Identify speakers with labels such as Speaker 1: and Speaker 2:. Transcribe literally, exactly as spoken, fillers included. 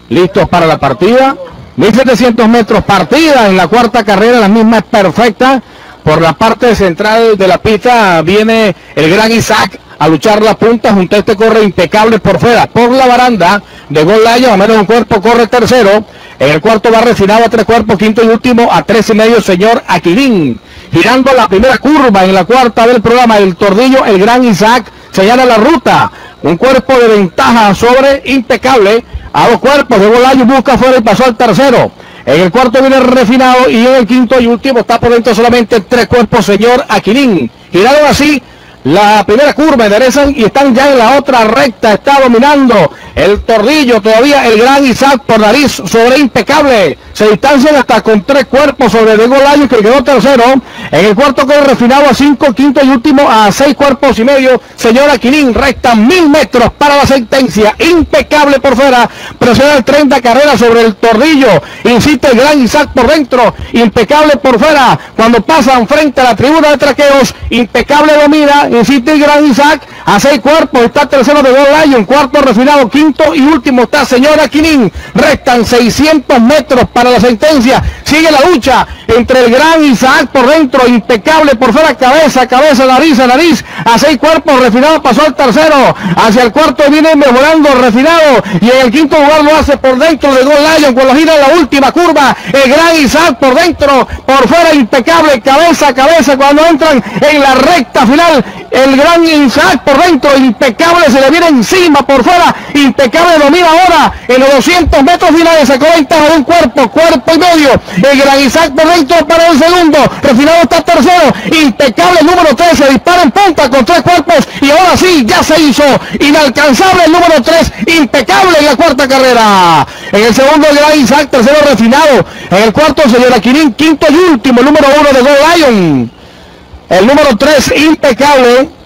Speaker 1: listos para la partida. mil setecientos metros partida en la cuarta carrera, la misma es perfecta. Por la parte central de la pista viene el gran Isaac a luchar la punta, junto a este corre impecable por fuera, por la baranda de Gold Lion, a menos un cuerpo corre tercero. En el cuarto va refinado a tres cuerpos, quinto y último a tres y medio, señor Aquilín. Girando la primera curva en la cuarta del programa, el Tordillo, el gran Isaac señala la ruta. Un cuerpo de ventaja sobre impecable. A dos cuerpos de Gold Lion, busca fuera y pasó al tercero. En el cuarto viene refinado y en el quinto y último está por dentro solamente tres cuerpos, señor Aquilín. Giraron así la primera curva, enderezan y están ya en la otra recta. Está dominando el Tordillo, todavía el gran Isaac por nariz sobre impecable. Se distancian hasta con tres cuerpos sobre de Gold Lion, que quedó tercero. En el cuarto quedó refinado a cinco, quinto y último a seis cuerpos y medio, señor Aquilín. Restan mil metros para la sentencia. Impecable por fuera, presiona el treinta carreras sobre el Tordillo. Insiste el gran Isaac por dentro, impecable por fuera. Cuando pasan frente a la tribuna de traqueos, impecable domina. Insiste el gran Isaac a seis cuerpos, está tercero de Gold Lion, cuarto refinado, quinto y último está señor Aquilín. Restan seiscientos metros para la sentencia. Sigue la lucha entre el gran Isaac por dentro, impecable por fuera, cabeza, cabeza, nariz, a nariz, a seis cuerpos, refinado pasó al tercero, hacia el cuarto viene mejorando refinado, y en el quinto lugar lo hace por dentro de Gold Lion, cuando gira la última curva, el gran Isaac por dentro, por fuera, impecable, cabeza, cabeza, cuando entran en la recta final, el gran Isaac por dentro, impecable, se le viene encima por fuera, impecable, domina ahora en los doscientos metros finales, sacó ventaja de un cuerpo, cuerpo y medio, el gran Isaac por dentro para el segundo, refinado está tercero, impecable número tres, se dispara en punta con tres cuerpos, y ahora sí, ya se hizo inalcanzable el número tres, impecable en la cuarta carrera. En el segundo el gran Isaac, tercero refinado, en el cuarto señor Aquilín, quinto y último, el número uno de Gold Lion. El número tres, impecable.